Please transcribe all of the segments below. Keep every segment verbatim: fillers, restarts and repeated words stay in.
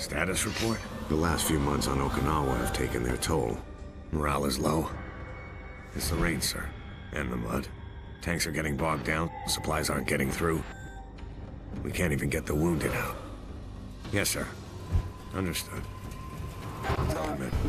Status report? The last few months on Okinawa have taken their toll. Morale is low. It's the rain, sir. And the mud. Tanks are getting bogged down. Supplies aren't getting through. We can't even get the wounded out. Yes, sir. Understood. Tell him it.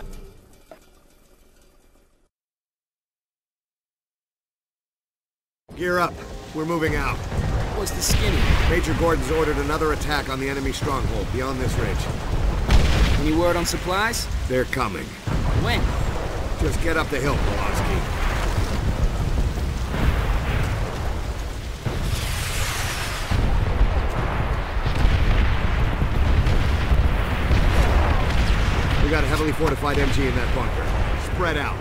Gear up. We're moving out. What's the skinny? Major Gordon's ordered another attack on the enemy stronghold beyond this ridge. Any word on supplies? They're coming. When? Just get up the hill, Polonsky. We got a heavily fortified M G in that bunker. Spread out.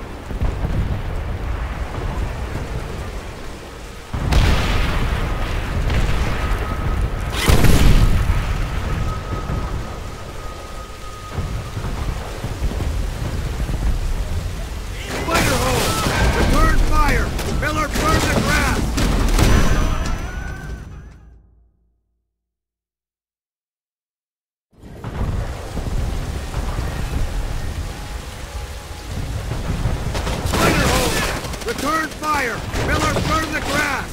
Return fire! Miller, burn the grass!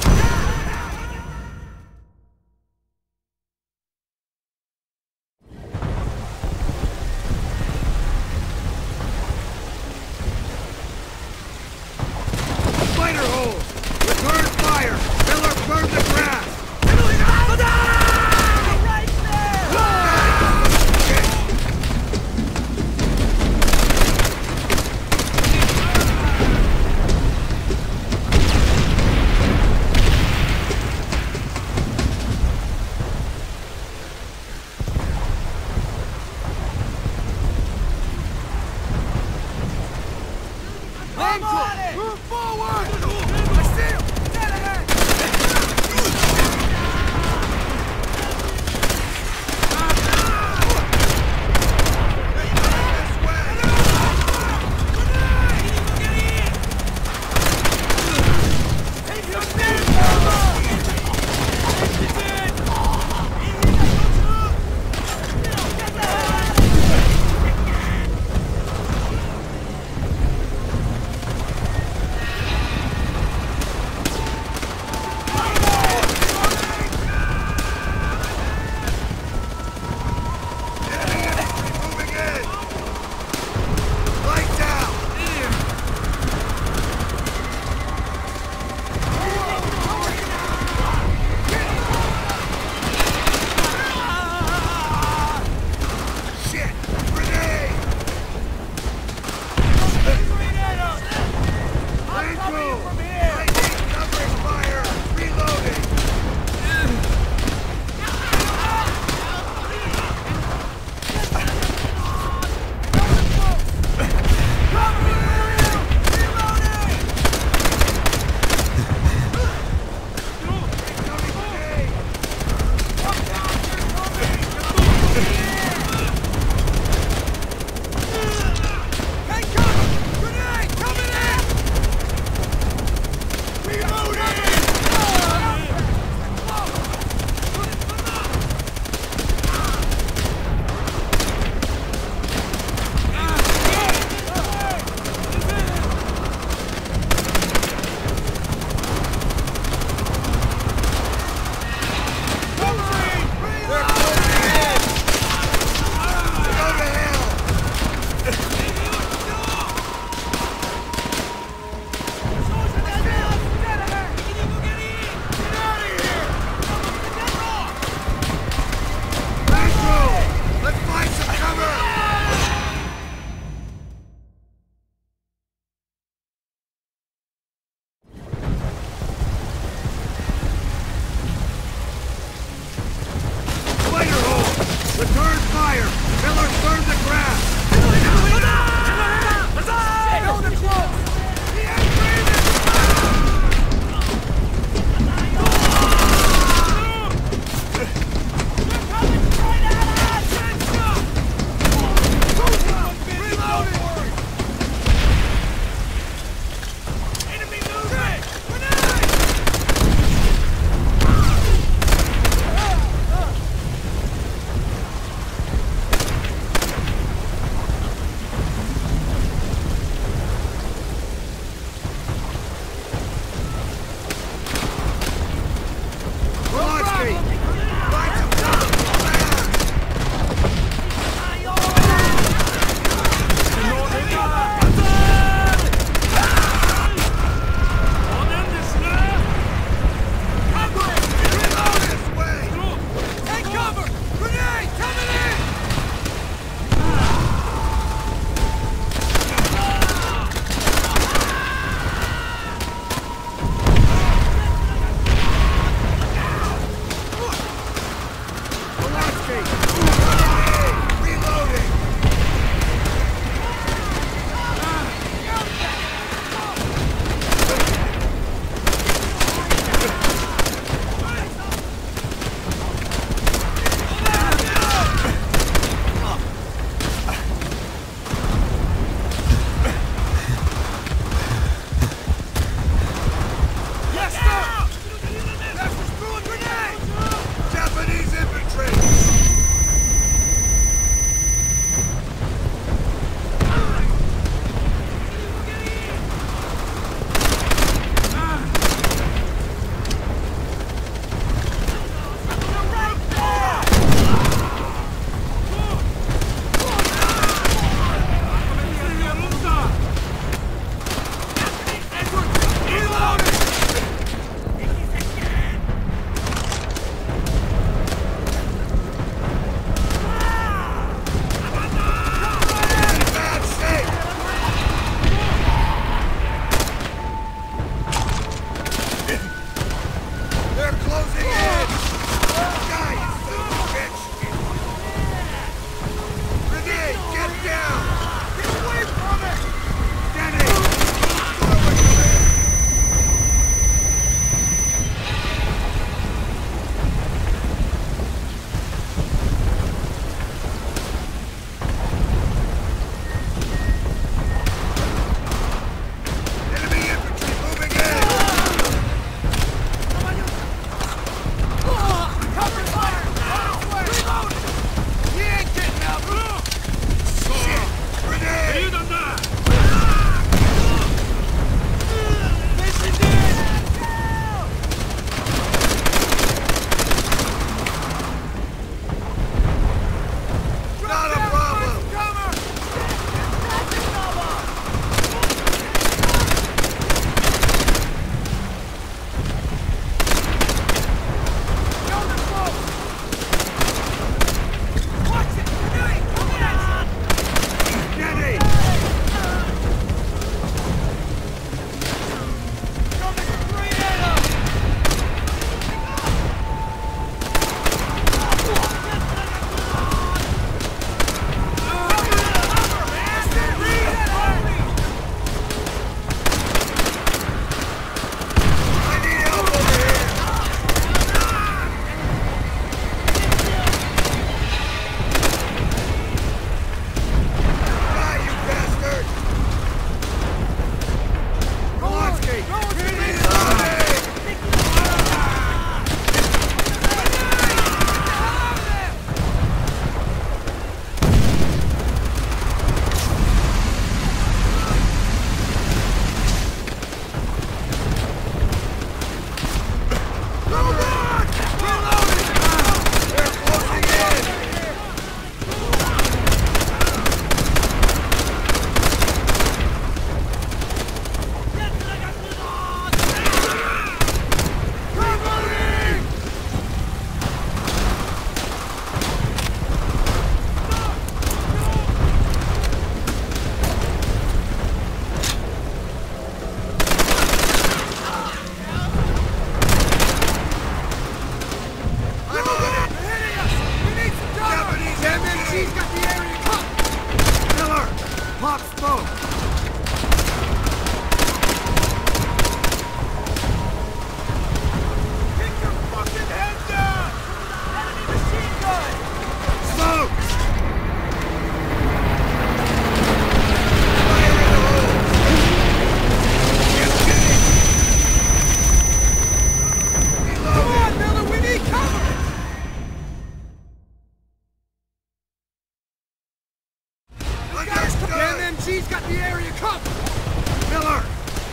Spider holes! Return fire! Miller, burn the grass! Right there! Move forward! I see him! Dead ahead!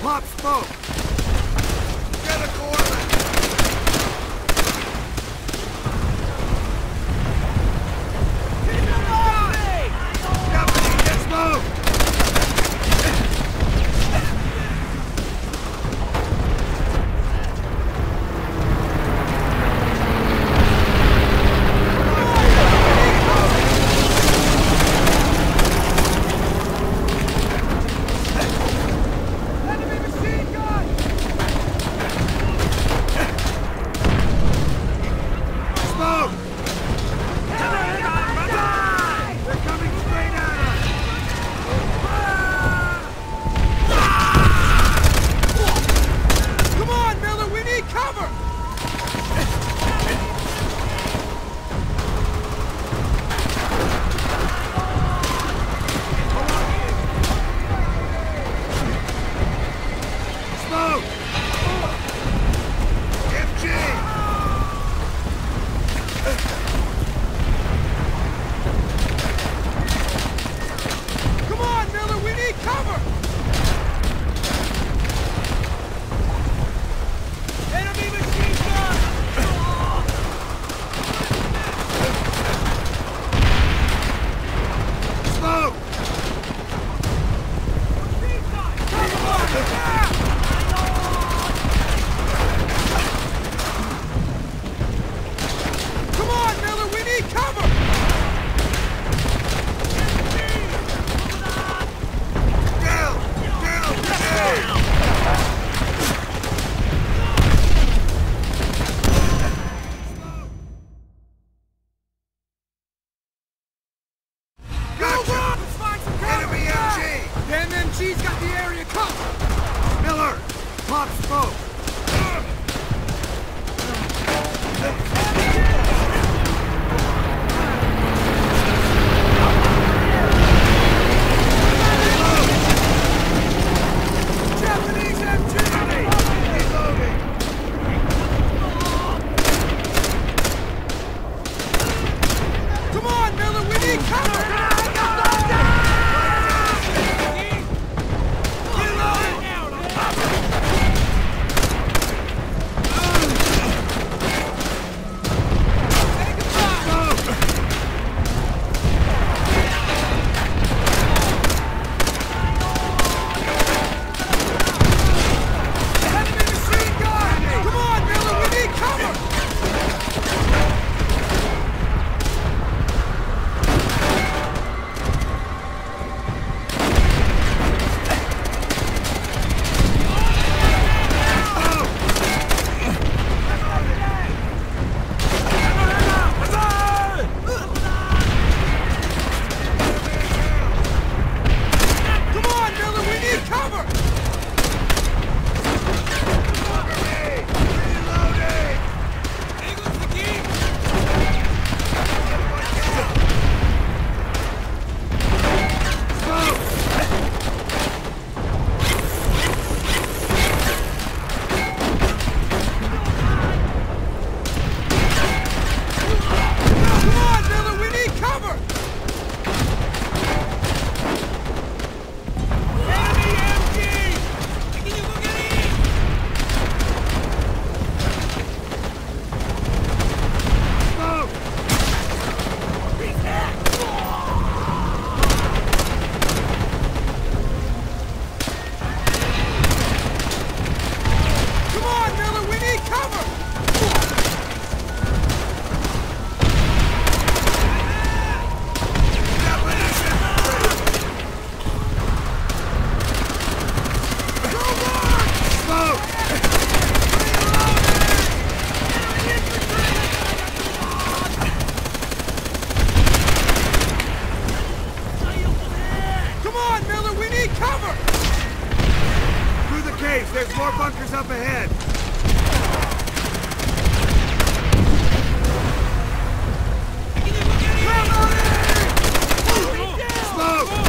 Pop smoke! Get a coordinate! Company, get smoke! There's more bunkers up ahead! Smoke!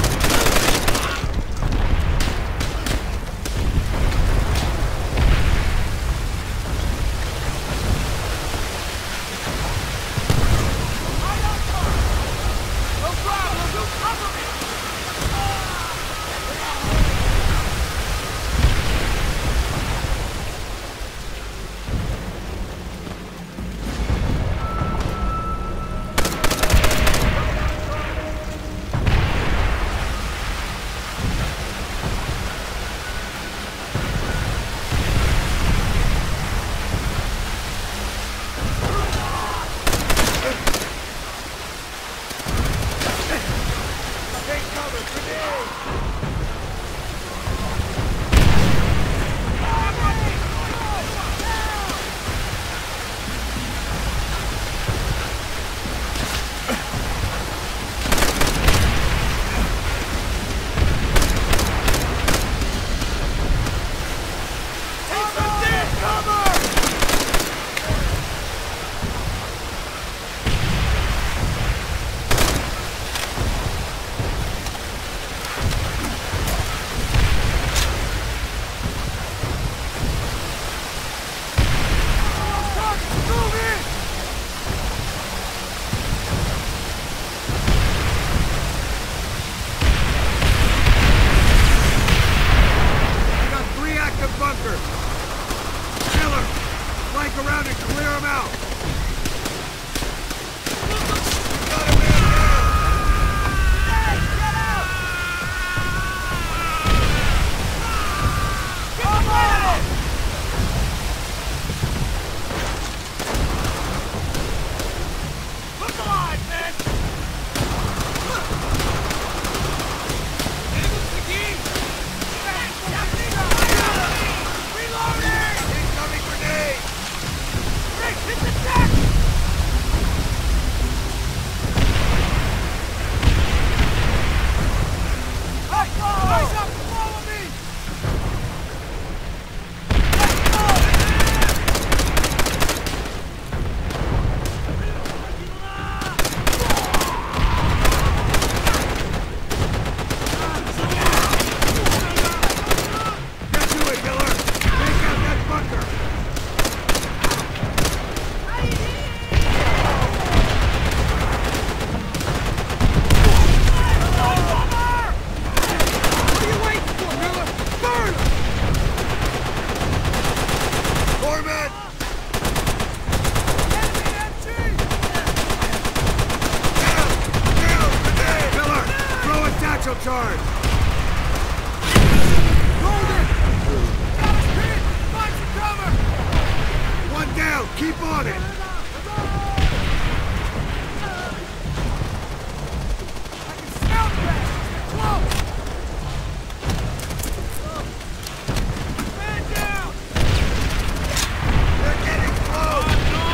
around and clear them out! Charge! Hold it! Got us pinned! Find some cover! One down! Keep on it! I can smell the bastards! Close! Man down! They're getting close!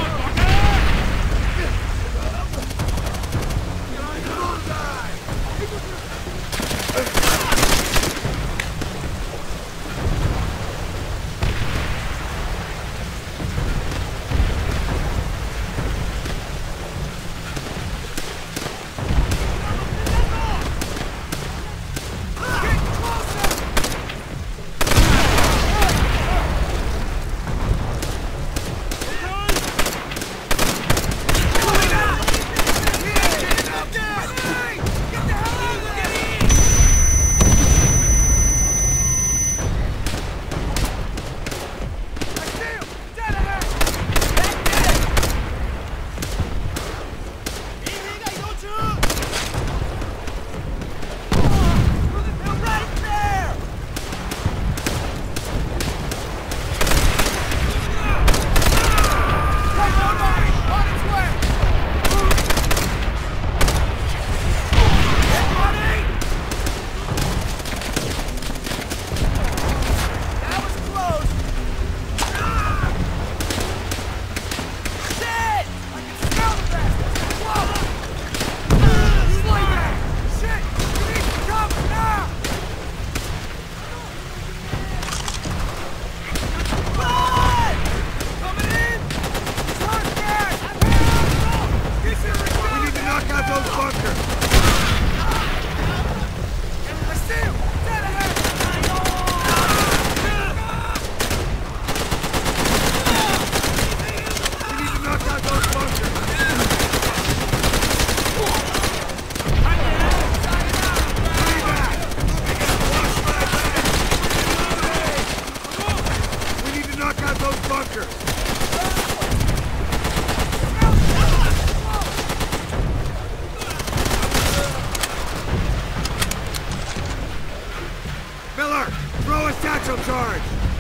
Miller, throw a satchel charge!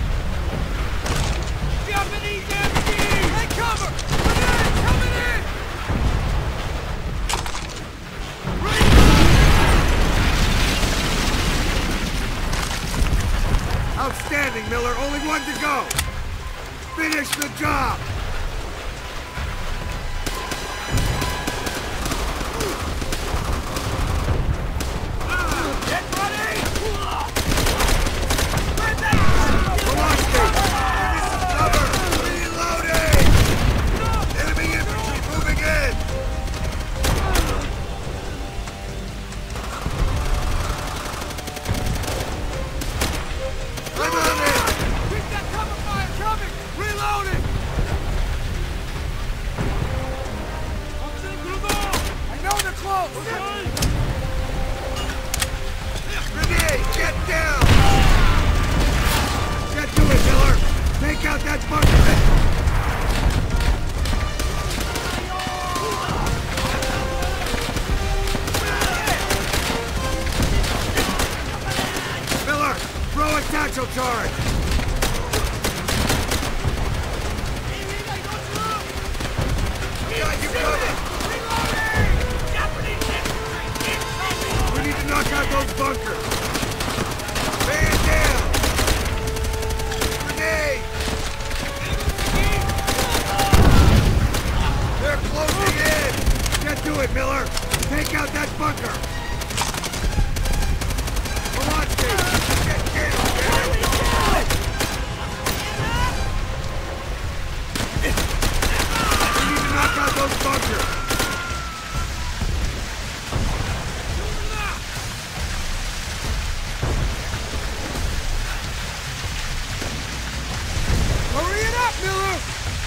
Japanese M P! Take cover! Grenade coming in! Outstanding, Miller. Only one to go. Finish the job! Grenade! Get down! Get to it, Miller! Take out that bunker! Got you covered! We need to knock out those bunkers! Man down! Grenade! They're closing in! Get to it, Miller! Take out that bunker! Volonsky! Get down, Gary! We need to knock out those bunkers! Hurry it up, Miller!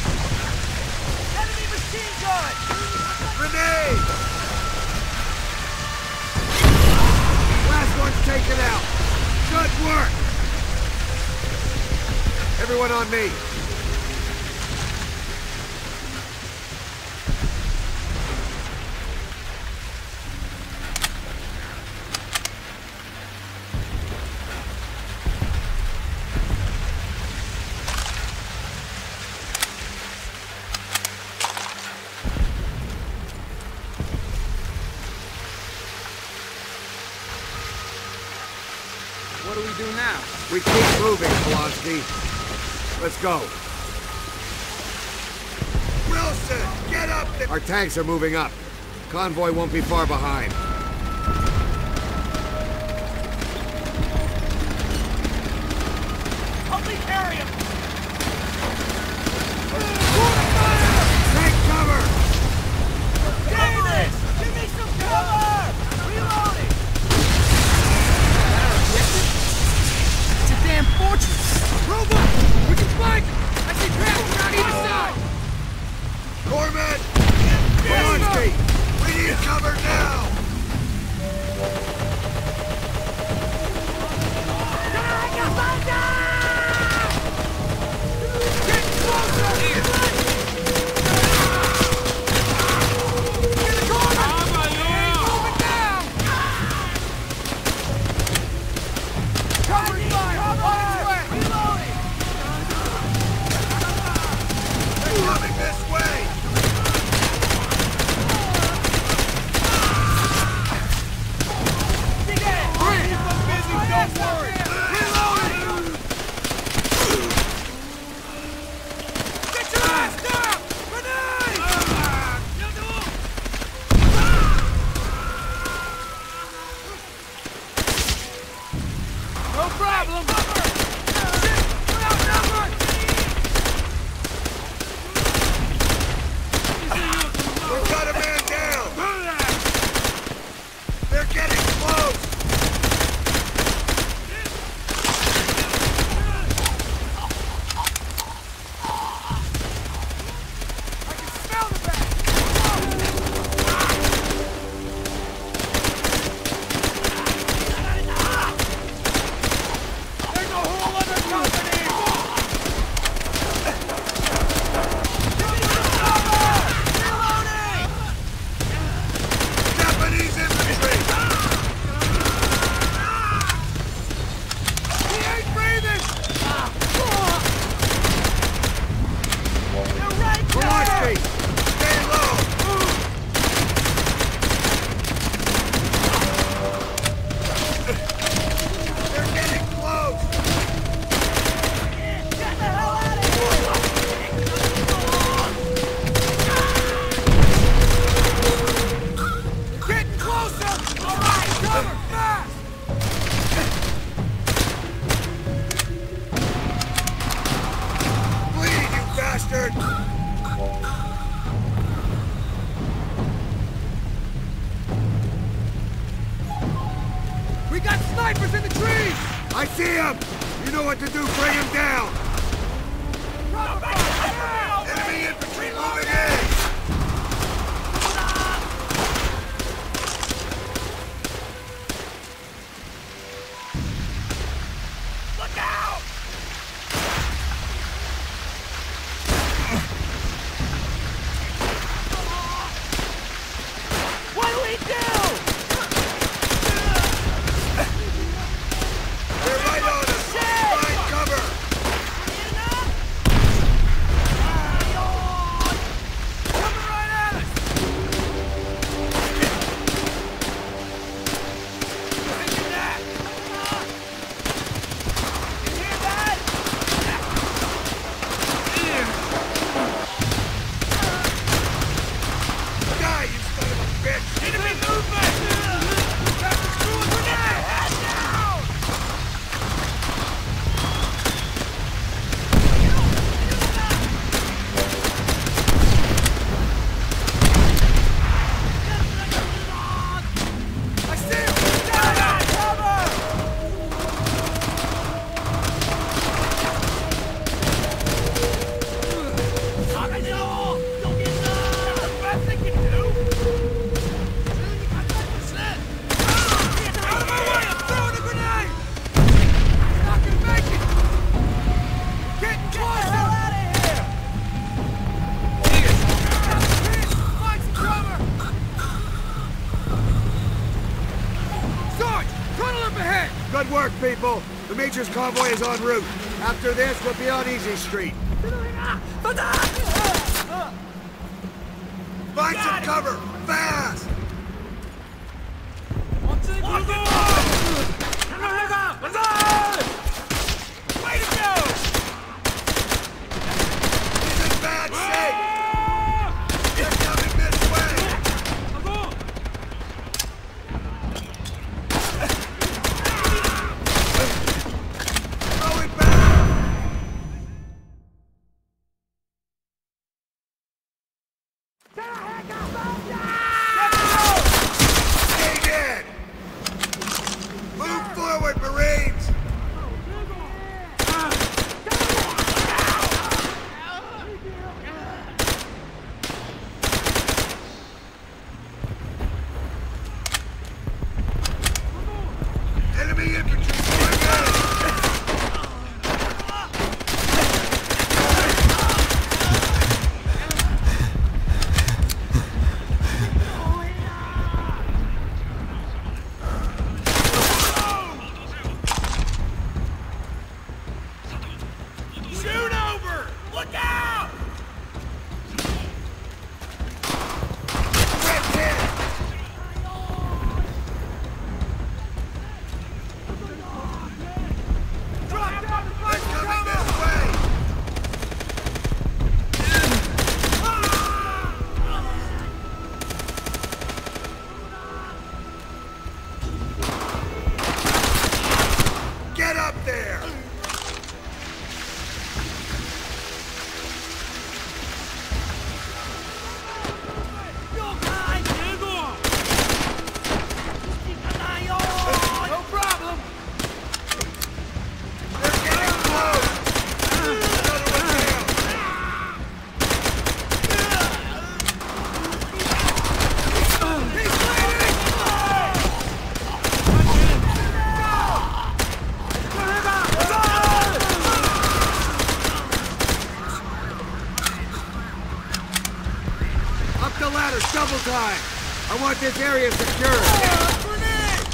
Enemy machine gun! Grenade! Last one's taken out. Good work! Everyone on me. What do we do now? We keep moving, Polonsky. Let's go. Wilson, get up there! Our tanks are moving up. Convoy won't be far behind. Help me carry him! Take cover! Davis! Give me some cover! Reloading! It's a damn fortress! Robot! We can flank! I see traps on either side! Corman! Polonsky! We need cover now! Get closer! Get the corner! Moving down! Cover fire! On its way! Reloading! They're coming this way! Don't worry! Reloading! Get your ass down! Grenade! No problem! Shit! We're outnumbered! We've got a man down! They're getting close! We got snipers in the trees! I see him! You know what to do, bring him down! Enemy infantry moving in! Look out! What do we do? They're right on us! Find cover! The Major's convoy is en route. After this, we'll be on Easy Street. Find some cover! Fast! Way to go! He's in bad shape! They're coming this way! Throw it back! Stay dead! Move forward, Marines! Enemy infantry pouring in! Shoot over! Look out! Red hit! Drop down the They're fire coming cover! this way! Get up there! No problem! They're getting close! Another one down! He's bleeding! Up the ladder, double time! I want this area secured! Grenade!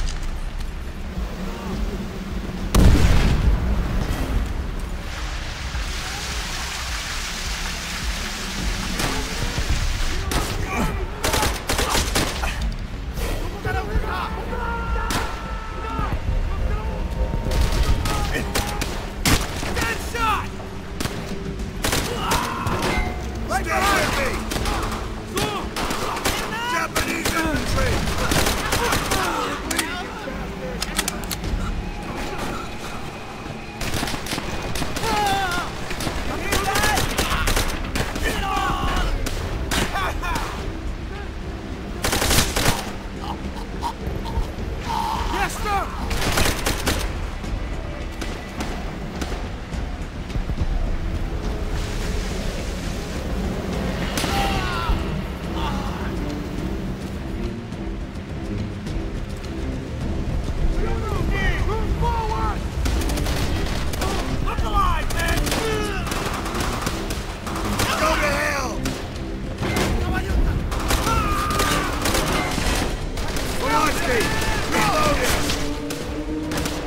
Dead shot! Stay with me! Japanese infantry! Yes, sir! Move forward! Look alive, man! Go to hell! Velocity! Reloading!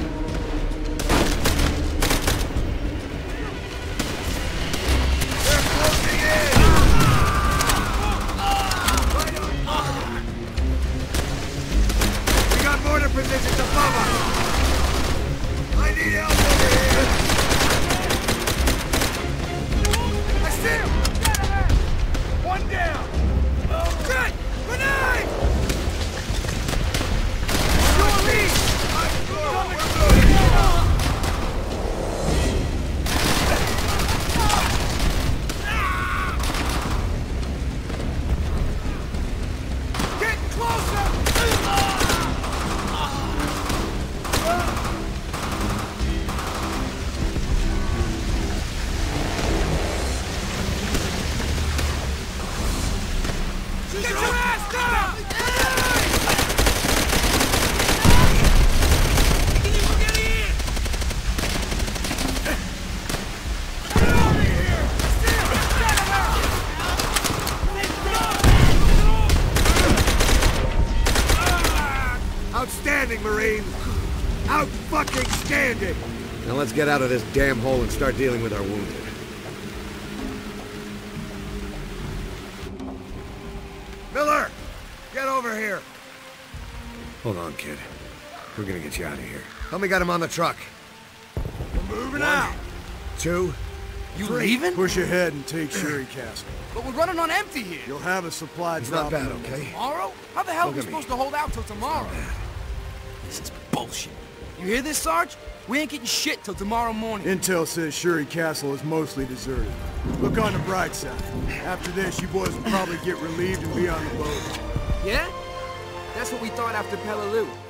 They're closing in! Right on target! We got mortar positions above us! I need help over here! I see him! One down! Good! Grenade! Your lead! I'm through! We're moving! Get closer! Get your ass down! Get in! Get over here! Sit! Get Outstanding, Marine! Out fucking standing! Now let's get out of this damn hole and start dealing with our wounded. Miller! Get over here! Hold on, kid. We're gonna get you out of here. Help me get him on the truck. We're moving out. Two. You leaving? Push ahead and take Sherry Castle. But we're running on empty here. You'll have a supply It's drop. not bad, in the- okay? Tomorrow? How the hell Look are we at me. supposed to hold out till tomorrow? This is bullshit. You hear this, Sarge? We ain't getting shit till tomorrow morning. Intel says Sherry Castle is mostly deserted. Look on the bright side. After this, you boys will probably get relieved and be on the boat. Yeah? That's what we thought after Peleliu.